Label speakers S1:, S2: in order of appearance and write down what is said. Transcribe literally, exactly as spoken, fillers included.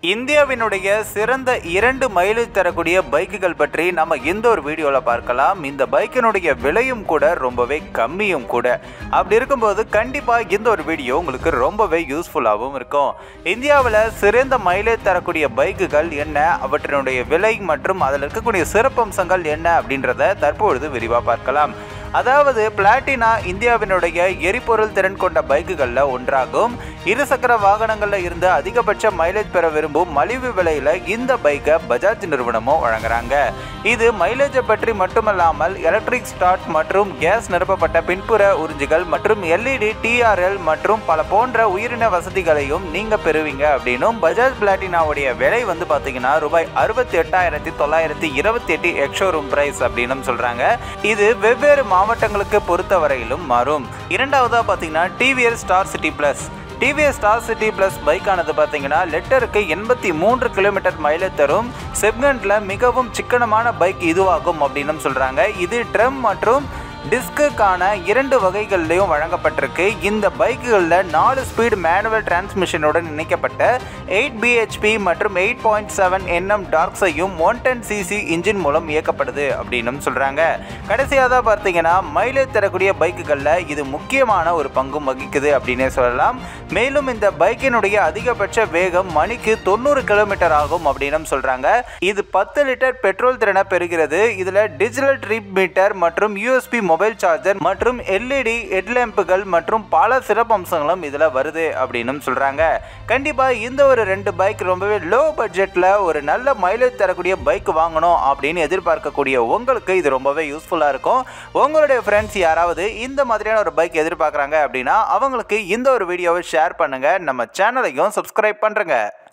S1: இந்தியாவினுடைய சிறந்த இரண்டு மைலேஜ் தரக்கூடிய பைக்குகள் பற்றி நம்ம இந்த ஒரு வீடியோவில் பார்க்கலாம். இந்த பைக்கினுடைய விலையும் கூட ரொம்பவே கம்மியும் கூட. அப்படி இருக்கும்போது கண்டிப்பாக இந்த ஒரு வீடியோ உங்களுக்கு ரொம்பவே யூஸ்ஃபுல்லாகவும் இருக்கும். இந்தியாவில் சிறந்த மைலேஜ் தரக்கூடிய பைக்குகள் என்ன, அவற்றினுடைய விலை மற்றும் அதில் இருக்கக்கூடிய சிறப்பம்சங்கள் என்ன அப்படின்றத தற்பொழுது விரிவாக பார்க்கலாம். அதாவது பிளாட்டினா இந்தியாவினுடைய எரிபொருள் திறன் கொண்ட பைக்குகளில் ஒன்றாகும். இருசக்கர வாகனங்களில் இருந்து அதிகபட்ச மைலேஜ் பெற விரும்பும் மலிவு விலையில் இந்த பைக்கை பஜாஜ் நிறுவனமும் வழங்குறாங்க. இது மைலேஜை பற்றி மட்டுமல்லாமல் எலக்ட்ரிக் ஸ்டார்ட் மற்றும் கேஸ் நிரப்பப்பட்ட பின்புற உறிஞ்சுகள் மற்றும் எல்இடி டிஆர்எல் மற்றும் பல போன்ற உயிரின வசதிகளையும் நீங்கள் பெறுவீங்க அப்படின்னும் பஜாஜ் பிளாட்டினாவுடைய விலை வந்து பார்த்தீங்கன்னா ரூபாய் அறுபத்தி எட்டாயிரத்தி தொள்ளாயிரத்தி இருபத்தி எட்டு எக்ஷோரூம் பிரைஸ் அப்படின்னு சொல்கிறாங்க. இது வெவ்வேறு மாவட்டங்களுக்கு பொறுத்தவரையிலும் மாறும். இரண்டாவதாக பார்த்தீங்கன்னா TVS Star City Plus TVS Star City Plus பைக்கானது பார்த்தீங்கன்னா லிட்டருக்கு எண்பத்தி மூன்று கிலோமீட்டர் மைலேஜ் தரும் செக்மெண்ட்ல மிகவும் சிக்கனமான பைக் இதுவாகும் அப்படின்னு சொல்றாங்க. இது ட்ரம் மற்றும் டிஸ்க்குக்கான இரண்டு வகைகள்லையும் வழங்கப்பட்டிருக்கு. இந்த பைக்குகளில் நாலு ஸ்பீடு மேனுவல் டிரான்ஸ்மிஷனுடன் இணைக்கப்பட்ட எயிட் பிஹெச்பி மற்றும் எயிட் பாயிண்ட் செவன் என்எம் டார்க்ஸையும் ஒன் டென் சிசி இன்ஜின் மூலம் இயக்கப்படுது அப்படின்னு சொல்கிறாங்க. கடைசியாக தான் பார்த்தீங்கன்னா மைலேஜ் தரக்கூடிய பைக்குகளில் இது முக்கியமான ஒரு பங்கும் வகிக்குது அப்படின்னே சொல்லலாம். மேலும் இந்த பைக்கினுடைய அதிகபட்ச வேகம் மணிக்கு தொண்ணூறு கிலோமீட்டர் ஆகும் அப்படின்னு சொல்கிறாங்க. இது பத்து லிட்டர் பெட்ரோல் திறனை பெறுகிறது. இதில் டிஜிட்டல் ட்ரிப் மீட்டர் மற்றும் யூஎஸ்பி மொபைல் சார்ஜர் மற்றும் எல்இடி ஹெட்லாம்புகள் மற்றும் பல சிறப்பம்சங்களும் இதில் வருது அப்படின்னு சொல்கிறாங்க. கண்டிப்பாக இந்த ஒரு ரெண்டு பைக் ரொம்பவே லோ பட்ஜெட்டில் ஒரு நல்ல மைலேஜ் தரக்கூடிய பைக் வாங்கணும் அப்படின்னு எதிர்பார்க்கக்கூடிய உங்களுக்கு இது ரொம்பவே யூஸ்ஃபுல்லாக இருக்கும். உங்களுடைய ஃப்ரெண்ட்ஸ் யாராவது இந்த மாதிரியான ஒரு பைக் எதிர்பார்க்குறாங்க அப்படின்னா அவங்களுக்கு இந்த ஒரு வீடியோவை ஷேர் பண்ணுங்கள். நம்ம சேனலையும் சப்ஸ்கிரைப் பண்ணுறங்க.